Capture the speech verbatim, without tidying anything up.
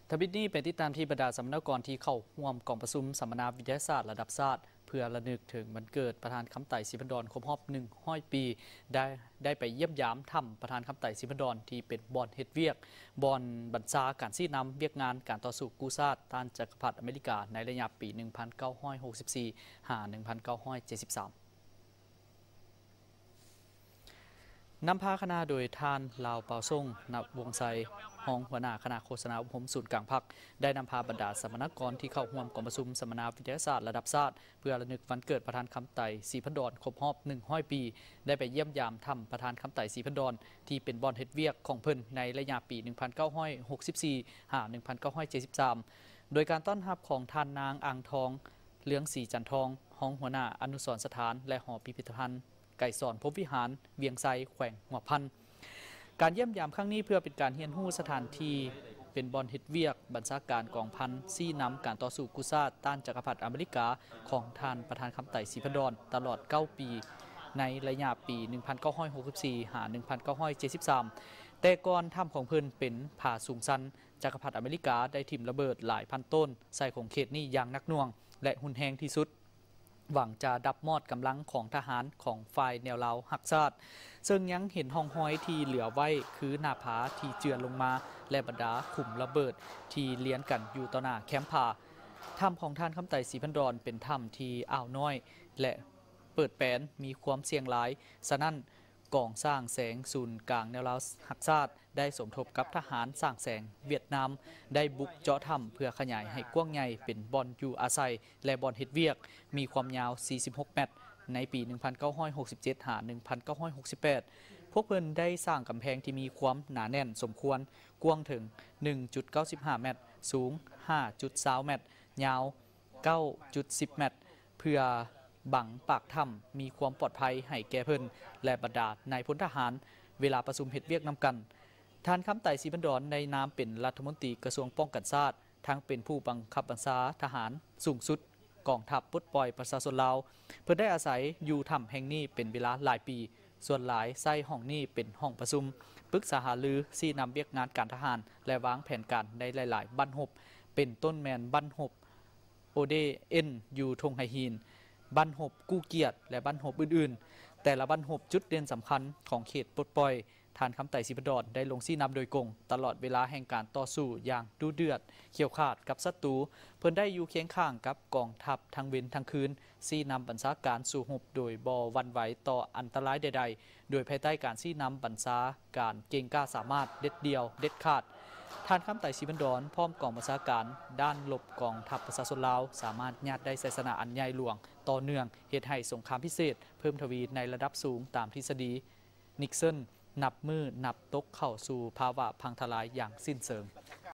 ทวิตนี้เป็นติดตามที่บรรดาสัมมนากรที่เข้าร่วมกองประชุมสัมมนาวิทยาศาสตร์ระดับชาติเพื่อระลึกถึงวันเกิดประธานคำไต่ศรีพันดรครบรอบหนึ่งร้อยปีได้ได้ไปเยี่ยมยามถ้ำประธานคำไต่ศรีพันดรที่เป็นบอนเฮ็ดเวียกบอนบัญชาการชี้นำเวียกงานการต่อสู้กู้ชาติต้านจักรพรรดิอเมริกาในระยะปี หนึ่งพันเก้าร้อยหกสิบสี่ หา หนึ่งพันเก้าร้อยเจ็ดสิบสามนำพาคณะโดยท่านลาวเปาส่งนับวงไซห้องหัวหน้าคณะโฆษณาอุปมศูนย์กลางพักได้นำพาบรรดาสัมมนากรที่เข้าร่วมกองประชุมสัมมนาวิทยาศาสตร์ระดับชาติเพื่อระลึกวันเกิดประธานคำไต่ศรีพันดรครบรอบหนึ่งร้อยปีได้ไปเยี่ยมยามถ้ำประธานคำไต่ศรีพันดรที่เป็นบอนเฮ็ดเวียกของเพิ่นในระยะปี หนึ่งพันเก้าร้อยหกสิบสี่ หา หนึ่งพันเก้าร้อยเจ็ดสิบสาม โดยการต้อนรับของท่านนางอ่างทองเลื้องสีจันทองห้องหัวหน้าอนุสรณ์สถานและหอพิพิธภัณฑ์ไก่สอนพบวิหารเวียงไซแขวงหัวพันการเยี่ยมยามครั้งนี้เพื่อเป็นการเฮียนหู้สถานที่เป็นบอนเฮ็ดเวียกบัญชาการกองพันซี่นำการต่อสู้กู้ชาติต้านจักรพรรดิอเมริกาของท่านประธานคำไต่ศรีพันดรตลอดเก้าปีในระยะปี หนึ่งพันเก้าร้อยหกสิบสี่ หา หนึ่งพันเก้าร้อยเจ็ดสิบสาม แต่ก่อนถ้ำของเพิ่นเป็นผาสูงชันจักรพรรดิอเมริกาได้ถิ่มระเบิดหลายพันต้นใส่ของเขตนี้อย่างนักหน่วงและหุนแหงที่สุดหวังจะดับมอดกำลังของทหารของฝ่ายแนวลาวหักชาติซึ่งยังเห็นห้องห้อยที่เหลือไว้คือหน้าผาที่เจือนลงมาและบรรดาขุมระเบิดที่เลี้ยนกันอยู่ต่อหน้าแคมป์ผาถ้ำของท่านคำไต่ศรีพันดรเป็นถ้ำที่อ่าวน้อยและเปิดแปนมีความเสี่ยงหลายฉะนั้นกองสร้างแสงศูนย์กลางแนวลาวหักชาติได้สมทบกับทหารสร้างแสงเวียดนามได้บุกเจาะถ้ำเพื่อขยายให้กว้างใหญ่เป็นบอนอยู่อาศัยและบอนเฮ็ดเวียกมีความยาวสี่สิบหกเมตรในปี หนึ่งพันเก้าร้อยหกสิบเจ็ด หา หนึ่งพันเก้าร้อยหกสิบแปด พวกเพิ่นได้สร้างกำแพงที่มีความหนาแน่นสมควรกว้างถึง หนึ่งจุดเก้าห้า เมตรสูง ห้าจุดสอง เมตรยาว เก้าจุดสิบ เมตรเพื่อบังปากถ้ำมีความปลอดภัยให้แก่เพิ่นและบรรดานายพลทหารเวลาประชุมเฮ็ดเวียกนำกันท่านคำไต่ศรีพันดรในนามเป็นรัฐมนตรีกระทรวงป้องกันชาติทั้งเป็นผู้บังคับบัญชาทหารสูงสุดกองทัพปลดปล่อยประชาชนลาวเพื่อได้อาศัยอยู่ถ้ำแห่งนี้เป็นเวลาหลายปีส่วนหลายไส้ห้องนี้เป็นห้องประชุมปรึกษาหารือซี่นำเวียกงานการทหารและวางแผนการในหลายๆบั้นหบเป็นต้นแมนบั้นหบโอเดเอ็นยูทงไฮฮีนบั้นหบกู้เกียรติและบั้นหบอื่นๆแต่ละบั้นหบจุดเด่นสำคัญของเขตปลดปล่อยท่านคำไต่ศรีพันดรได้ลงซี่นำโดยกงตลอดเวลาแห่งการต่อสู้อย่างดุเดือดเขี่ยวขาดกับศัตรูเพิ่นได้อยู่เคียงข้างกับกองทัพทั้งเว้นทั้งคืนซี่นำบัญชาการสู่หบโดยบ่หวั่นไหวต่ออันตรายใดๆโดยภายใต้การซี่นำบัญชาการเก่งกล้าสามารถเด็ดเดียวเด็ดขาดท่านคำไต่ศรีพันดรพร้อมกองบัญชาการด้านหลบกองทัพประชาชนลาวสามารถญาติได้ชัยชนะอันใหญ่หลวงต่อเนื่องเหตุให้สงครามพิเศษเพิ่มทวีในระดับสูงตามทฤษฎีนิกสันนับมือนับตกเข้าสู่ภาวะพังทลายอย่างสิ้นเชิง